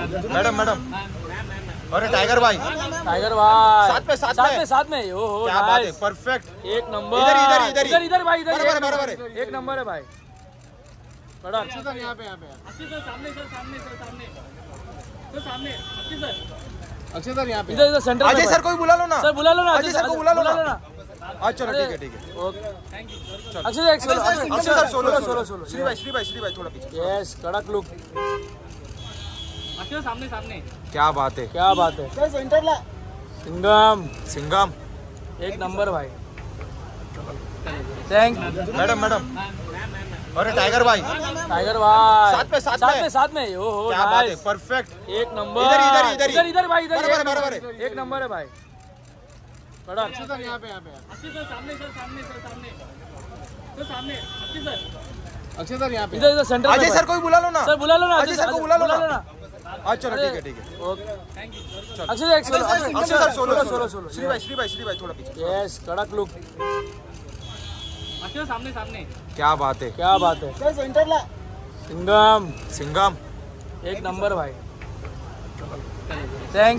Madam madam, अरे Tiger भाई, Tiger भाई साथ में साथ में ओ हो क्या बात है, परफेक्ट। एक नंबर। इधर भाई इधर बराबर है। एक नंबर है भाई। बड़ा अच्छे सर यहाँ पे सामने अच्छे सर यहाँ पे इधर सेंटर। अजय सर को भी बुला लो ना, सर बुला लो ना, अजय सर को बुला लो ना। अच्छा चलो ठीक है okay thank you. Akshay sir सोलो श्री भाई थोड़ा पीछे। यस कड़क लुक। सामने क्या बात है, क्या बात है। सिंघम एक नंबर भाई। थैंक मैडम मैडम, अरे टाइगर भाई, साथ में ओ हो क्या बात है, परफेक्ट। एक नंबर। इधर भाई बराबर है। एक नंबर है भाई। बड़ा अच्छे सर यहाँ पे अच्छे सर यहाँ पे इधर सेंटर। अजय सर को भी बुला लो ना, सर बुला लो ना, अजय सर को बुला लो ना। अच्छा चलो ठीक है okay thank you. Akshay sir सोलो श्री भाई थोड़ा पीछे। यस कड़क लुक। सामने क्या बात है, क्या बात है। सिंघम एक नंबर भाई। थैंक